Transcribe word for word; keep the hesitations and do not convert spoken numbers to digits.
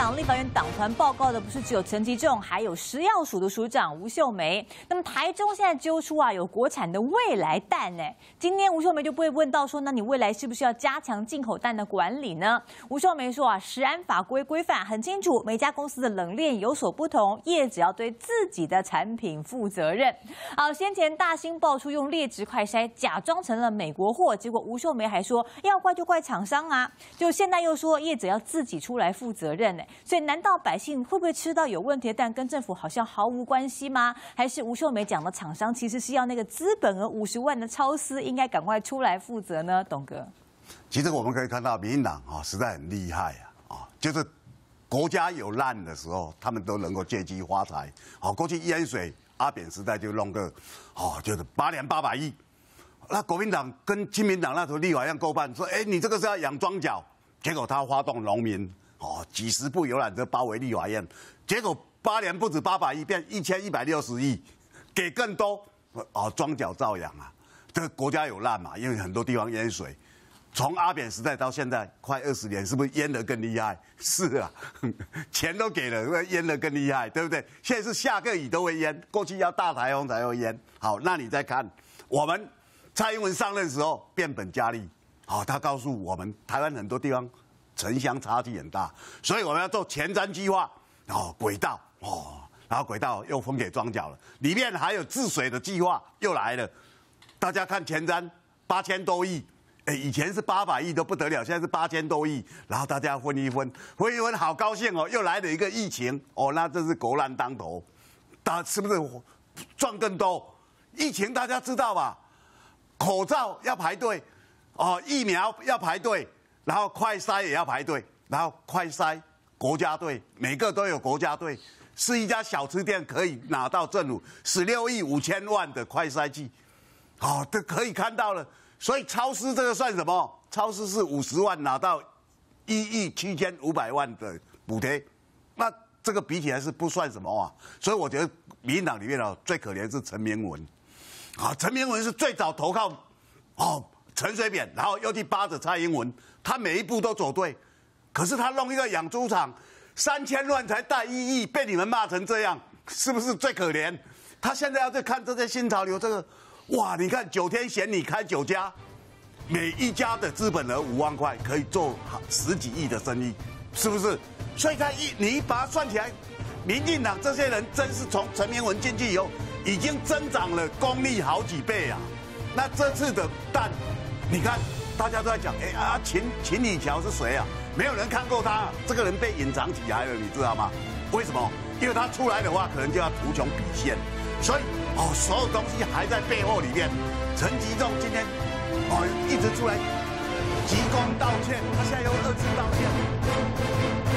党立法院党团报告的不是只有陈吉仲，还有食药署的署长吴秀梅。那么台中现在揪出啊有国产的未来蛋呢，今天吴秀梅就被问到说，那你未来是不是要加强进口蛋的管理呢？吴秀梅说啊，食安法规规范很清楚，每家公司的冷链有所不同，业者要对自己的产品负责任。好，先前大兴爆出用劣质快筛假装成了美国货，结果吴秀梅还说要怪就怪厂商啊，就现在又说业者要自己出来负责任呢。所以难道百姓会不会吃到有问题的蛋跟政府好像毫无关系吗？还是吴秀梅讲的厂商其实是要那个资本额五十万的超市应该赶快出来负责呢？董哥， 其实我们可以看到民进党啊实在很厉害啊啊，就是国家有难的时候，他们都能够借机发财。好，过去淹水阿扁时代就弄个哦，就是八年八百亿。那国民党跟亲民党那时候立法院够办，说哎你这个是要养庄脚，结果他发动农民。哦，几十部游览车包围立法院，结果八年不止八百亿，变一千一百六十亿，给更多哦，庄脚照养啊。这个国家有难嘛，因为很多地方淹水，从阿扁时代到现在快二十年，是不是淹得更厉害？是啊，钱都给了，淹得更厉害，对不对？现在是下个雨都会淹，过去要大台风才会淹。好，那你再看，我们蔡英文上任时候变本加厉，好，他告诉我们台湾很多地方。城乡差距很大，所以我们要做前瞻计划，哦，轨道哦，然后轨道又分给庄脚了，里面还有治水的计划又来了。大家看前瞻八千多亿，哎，以前是八百亿都不得了，现在是八千多亿，然后大家分一分，分一分，好高兴哦，又来了一个疫情哦，那这是国难当头，大是不是赚更多？疫情大家知道吧？口罩要排队，哦，疫苗要排队。然后快筛也要排队，然后快筛国家队每个都有国家队，是一家小吃店可以拿到政府十六亿五千万的快筛剂，哦，这可以看到了。所以超市这个算什么？超市是五十万拿到一亿七千五百万的补贴，那这个比起来是不算什么啊。所以我觉得民进党里面哦最可怜是陈明文，啊，陈明文是最早投靠哦陈水扁，然后又去扒着蔡英文。他每一步都走对，可是他弄一个养猪场，三千万才带一亿，被你们骂成这样，是不是最可怜？他现在要去看这些新潮流，这个，哇！你看九天嫌你开九家，每一家的资本额五万块，可以做十几亿的生意，是不是？所以他一你把它算起来，民进党这些人真是从陈明文进去以后，已经增长了功力好几倍啊！那这次的蛋，你看。大家都在讲，哎啊，秦秦李乔是谁啊？没有人看过他，这个人被隐藏起来了，你知道吗？为什么？因为他出来的话，可能就要图穷匕见，所以哦，所有东西还在背后里面。陈吉仲今天哦一直出来鞠躬道歉，他现在又二次道歉。